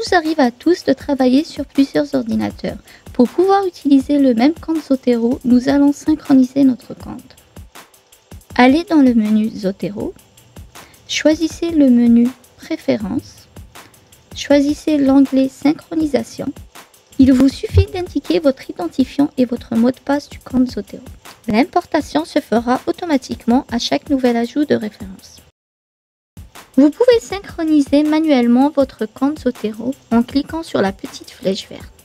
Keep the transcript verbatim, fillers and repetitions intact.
nous arrive à tous de travailler sur plusieurs ordinateurs. Pour pouvoir utiliser le même compte Zotero, nous allons synchroniser notre compte. Allez dans le menu Zotero, choisissez le menu Préférences, choisissez l'onglet Synchronisation. Il vous suffit d'indiquer votre identifiant et votre mot de passe du compte Zotero. L'importation se fera automatiquement à chaque nouvel ajout de référence. Vous pouvez synchroniser manuellement votre compte Zotero en cliquant sur la petite flèche verte.